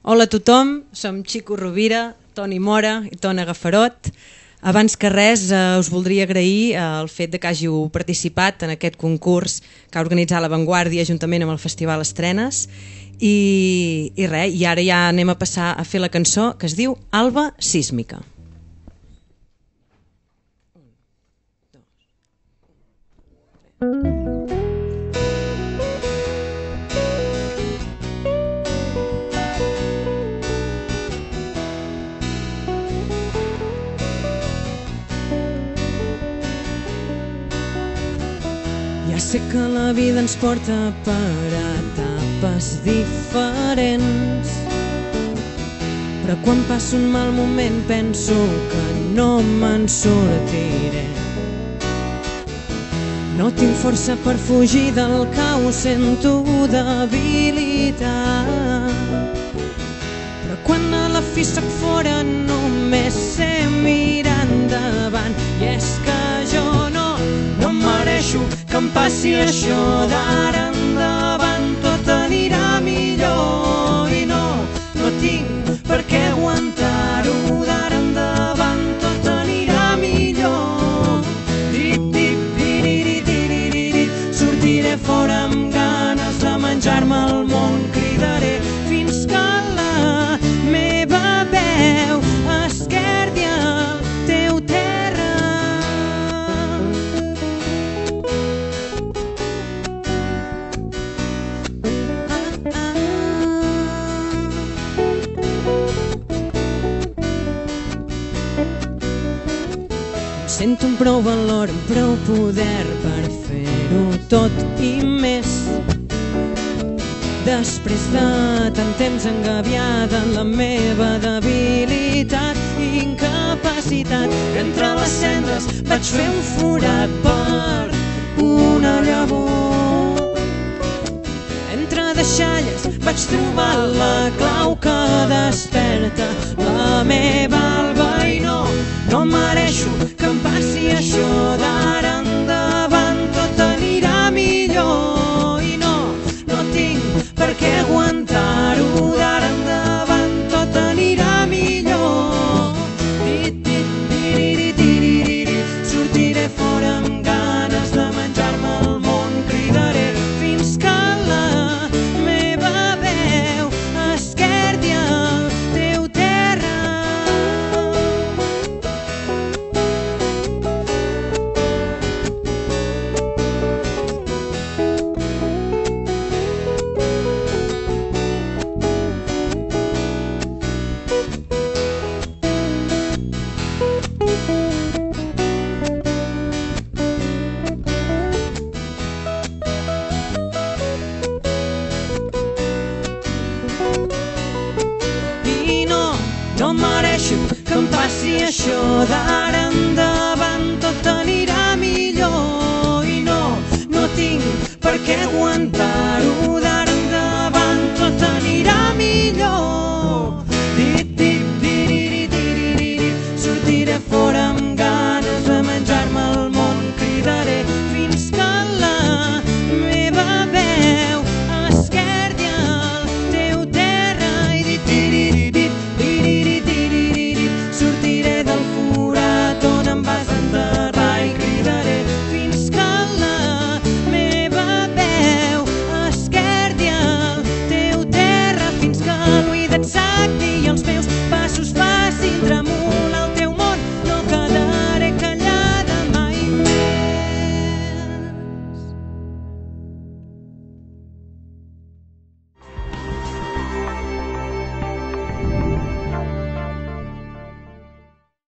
Hola a tothom, som Xico Rovira, Toni Mora i Tona Gafarot. Abans que res us voldria agrair el fet que hàgiu participat en aquest concurs que ha organitzat La Vanguardia juntament amb el Festival Estrenes i res, i ara ja anem a passar a fer la cançó que es diu Alba Sísmica. Ja sé que la vida ens porta per etapes diferents, però quan passo un mal moment penso que no me'n sortiré. No tinc força per fugir del caos, sento debilitat, però quan a la fi soc fora només sé mirar endavant. I és que jo no mereixo que em passi això. D'ara endavant tot anirà millor i no tinc per què aguantar-ho. D'ara endavant tot anirà millor. Sortiré fora amb ganes de menjar-me el món, cridaré fins que la meva veu esquerdi el teu terra. Sento un prou valor, un prou poder per fer-ho tot i més. Després de tant temps engabiada en la meva debilitat i incapacitat, entre les cendres vaig fer un forat per una llavor. Entre deixalles vaig trobar la clau que desperta la meva alba i no mereixo que em passi això. D'ara endavant tot anirà millor i no tinc per què aguantar-ho. D'ara endavant tot anirà millor. Sortiré fora amb ganes de menjar-me el món, cridaré fins que la meva veu esquerdi el teu terra. I no mereixo que em passi això. D'ara endavant tot anirà millor i no tinc per què aguantar.